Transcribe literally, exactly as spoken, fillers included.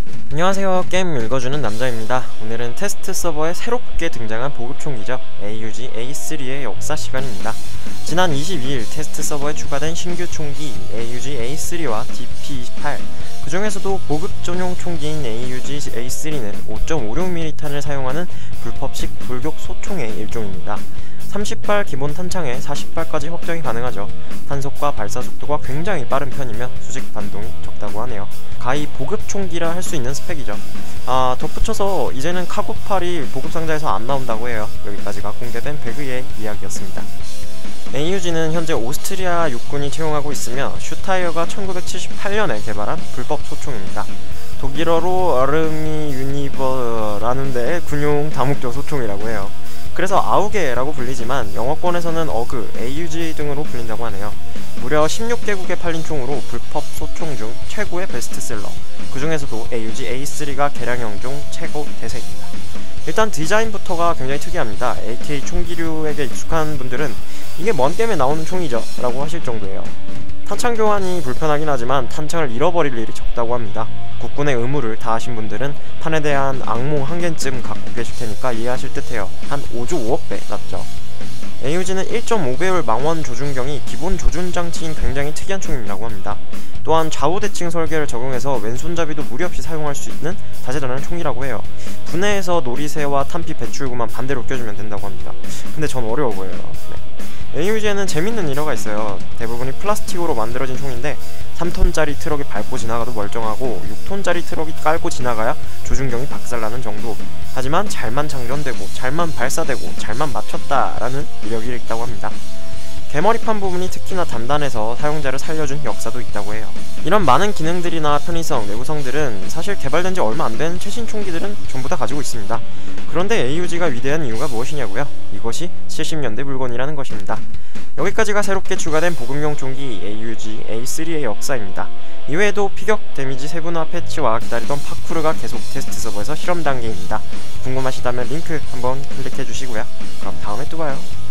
안녕하세요, 게임 읽어주는 남자입니다. 오늘은 테스트 서버에 새롭게 등장한 보급총기죠, 에이유지 에이 쓰리의 역사 시간입니다. 지난 이십이일 테스트 서버에 추가된 신규 총기 에이유지 에이 쓰리와 디피 이십팔, 그 중에서도 보급 전용 총기인 에이유지 에이 쓰리는 오 점 오육 밀리미터 탄을 사용하는 불법식 돌격 소총의 일종입니다. 삼십 발 기본 탄창에 사십 발까지 확정이 가능하죠. 탄속과 발사 속도가 굉장히 빠른 편이며 수직 반동이 적다고 하네요. 가히 보급 총기라 할 수 있는 스펙이죠. 아, 덧붙여서 이제는 카구팔이 보급 상자에서 안 나온다고 해요. 여기까지가 공개된 배그의 이야기였습니다. 에이유지는 현재 오스트리아 육군이 채용하고 있으며 슈타이어가 천구백칠십팔년에 개발한 불법 소총입니다. 독일어로 어르미 유니버라는 데의 군용 다목적 소총이라고 해요. 그래서 아우게라고 불리지만 영어권에서는 어그, 에이유지 등으로 불린다고 하네요. 무려 십육 개국에 팔린 총으로 불법 소총 중 최고의 베스트셀러, 그 중에서도 에이유지 에이 쓰리가 개량형 중 최고 대세입니다. 일단 디자인부터가 굉장히 특이합니다. 에이케이 총기류에게 익숙한 분들은 이게 뭔 게임에 나오는 총이죠? 라고 하실 정도예요. 탄창 교환이 불편하긴 하지만 탄창을 잃어버릴 일이 적다고 합니다. 국군의 의무를 다하신 분들은 탄에 대한 악몽 한 개쯤 갖고 계실 테니까 이해하실 듯해요. 한 오조 오억 배 낫죠. 에이유지는 일 점 오 배율 망원 조준경이 기본 조준 장치인 굉장히 특이한 총이라고 합니다. 또한 좌우 대칭 설계를 적용해서 왼손잡이도 무리 없이 사용할 수 있는 다재다능한 총이라고 해요. 분해해서 놀이새와 탄피 배출구만 반대로 껴주면 된다고 합니다. 근데 전 어려워 보여요. 네. 에이유지에는 재밌는 일화가 있어요. 대부분이 플라스틱으로 만들어진 총인데 삼 톤짜리 트럭이 밟고 지나가도 멀쩡하고 육 톤짜리 트럭이 깔고 지나가야 조준경이 박살나는 정도. 하지만 잘만 장전되고 잘만 발사되고 잘만 맞췄다라는 이력이 있다고 합니다. 개머리판 부분이 특히나 단단해서 사용자를 살려준 역사도 있다고 해요. 이런 많은 기능들이나 편의성, 내구성들은 사실 개발된 지 얼마 안 된 최신 총기들은 전부 다 가지고 있습니다. 그런데 에이유지가 위대한 이유가 무엇이냐고요? 이것이 칠십년대 물건이라는 것입니다. 여기까지가 새롭게 추가된 보급용 총기 에이유지 에이 쓰리의 역사입니다. 이외에도 피격, 데미지 세분화 패치와 기다리던 파쿠르가 계속 테스트 서버에서 실험 단계입니다. 궁금하시다면 링크 한번 클릭해 주시고요. 그럼 다음에 또 봐요.